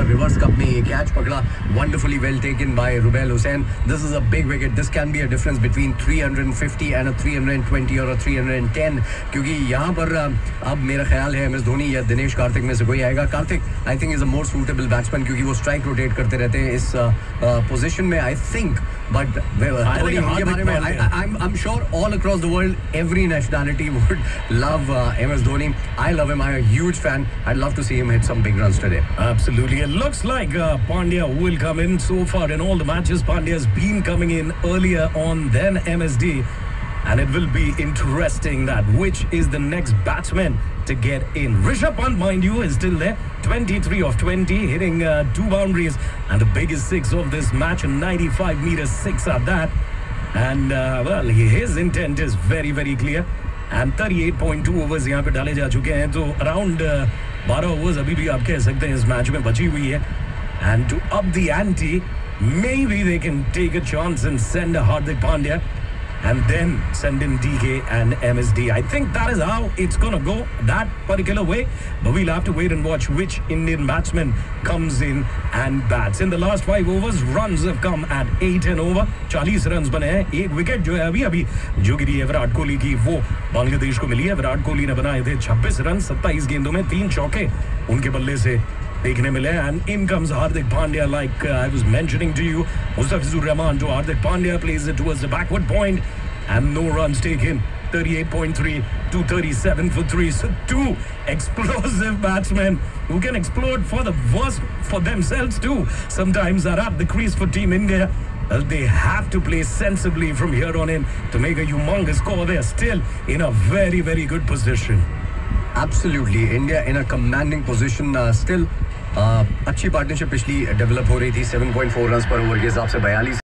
Over reverse cup में ये catch पकड़ा, wonderfully well taken by Rubel Hussain. This is a big wicket. This can be a difference between 350 and a 320 और अ 310, क्योंकि यहाँ पर अब मेरा ख्याल है MS धोनी या दिनेश कार्तिक में से कोई आएगा. Karthik I think is a more suitable batsman, क्योंकि वो स्ट्राइक रोटेट करते रहते हैं इस पोजीशन में, आई थिंक. बट धोनी के बारे में I'm sure all across the world every nationality would love MS Dhoni. I love him. I'm a huge fan. I'd love to see him hit some big runs today. Absolutely. It looks like Pandya will come in. So far in all the matches, Pandya has been coming in earlier on than MSD. And it will be interesting that which is the next batsman to get in. Rishabh Pant, mind you, is still there. 23 of 20, hitting 2 boundaries. And the biggest 6 of this match, 95 meters 6 at that. And well, his intent is very, very clear. And 38.2 overs यहाँ पे डाले जा चुके हैं. तो around 12 overs अभी भी आप कह सकते हैं इस मैच में बची हुई है. And to up the ante, maybe they can take a chance and send a Hardik Pandya and then send in DK and MSD. I think that is how it's going to go, that particular way. But we'll have to wait and watch which Indian batsman comes in and bats. In the last 5 overs, runs have come at 8 and over. 40 runs बने हैं. एक wicket जो है अभी जो गिरी है विराट कोहली की, वो बांग्लादेश को मिली है. विराट कोहली ने बनाए थे 26 रन 27 गेंदों में, 3 चौके उनके बल्ले से देखने मिले. And in comes Hardik Pandya, like I was mentioning to you. Mustafizur Rahman to Hardik Pandya, plays it towards the backward point, and no runs taken. 38.3 to 37 for 3. So 2 explosive batsmen who can explode for the worst for themselves too. Sometimes are at the crease for Team India. They have to play sensibly from here on in to make a humongous score. They are still in a very, very good position. Absolutely. India in a commanding position still. अच्छी partnership पिछली develop हो रही थी. 7.4 run पर over के हिसाब से 42